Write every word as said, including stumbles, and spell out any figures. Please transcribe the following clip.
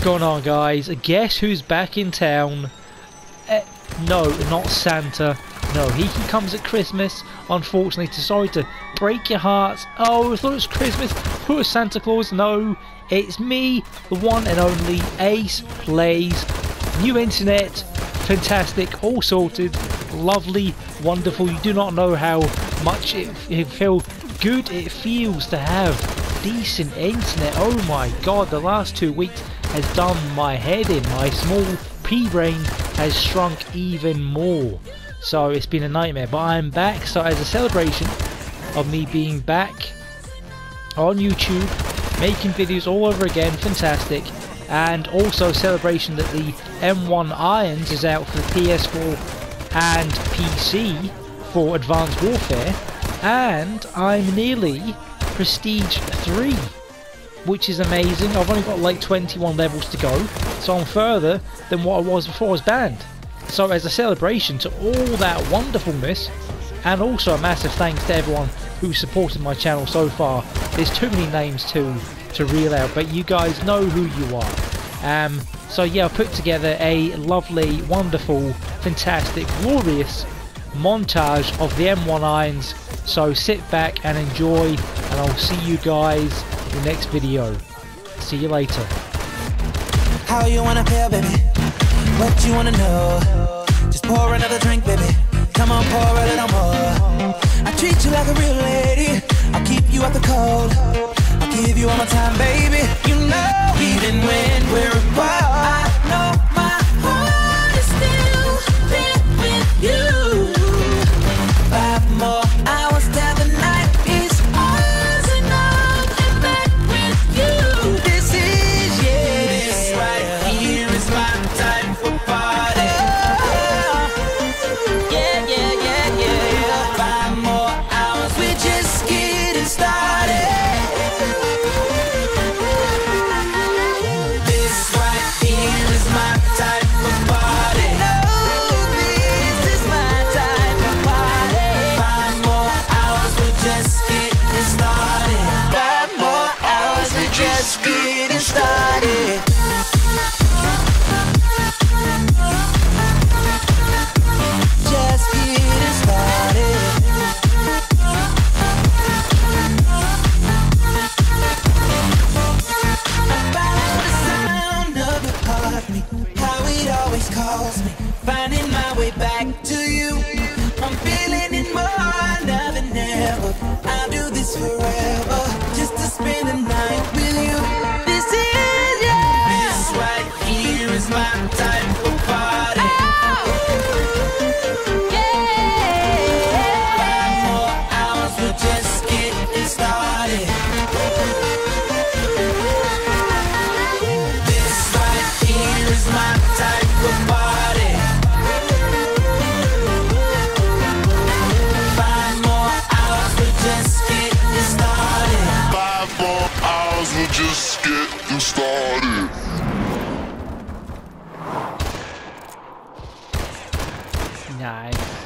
going on, guys? Guess who's back in town? Uh, no, not Santa. No, he, he comes at Christmas. Unfortunately, sorry to break your hearts. Oh, I thought it was Christmas. Who was Santa Claus? No, it's me, the one and only Ace Plays. New internet, fantastic, all sorted, lovely, wonderful. You do not know how much it, it feels good it feels to have decent internet. Oh my god, the last two weeks has done my head in. My small pea brain has shrunk even more. So it's been a nightmare, but I'm back. So as a celebration of me being back on YouTube, making videos all over again, fantastic, and also a celebration that the M one Irons is out for the P S four and P C for Advanced Warfare, and I'm nearly Prestige three, which is amazing. I've only got like twenty-one levels to go, so I'm further than what I was before I was banned. So as a celebration to all that wonderfulness, and also a massive thanks to everyone who supported my channel so far. There's too many names to to reel out, but you guys know who you are. Um, so yeah, I put together a lovely, wonderful, fantastic, glorious montage of the M one Irons. So sit back and enjoy, and I'll see you guys in the next video. See you later. How you wanna feel, baby? What you wanna know? Just pour another drink, baby. Come on, pour a little more. I treat you like a real lady. I'll keep you out the cold. I'll give you all my time, baby. You know, even when we're apart, I know my heart is still there with you. Five more hours till the night is ours, and I'll get back with you. This is, yeah, this right here is my time for party. Yeah, yeah, yeah, yeah. Five more hours, we're just getting started. This right here is my time for party. No, this is my time for party. Five more hours, we're just getting started. Five more hours, we're just getting started. Just getting started. I follow the sound of your heartbeat, how it always calls me, finding my way back to you. I'm feeling it more now than ever. I'll do this forever, just to spend the night with you. This is, yeah, this right here is my time for party. Five more hours, we're just getting started. This right here is my time for party. Five more hours, we're just getting started. Five more hours, we're just getting started. Nice.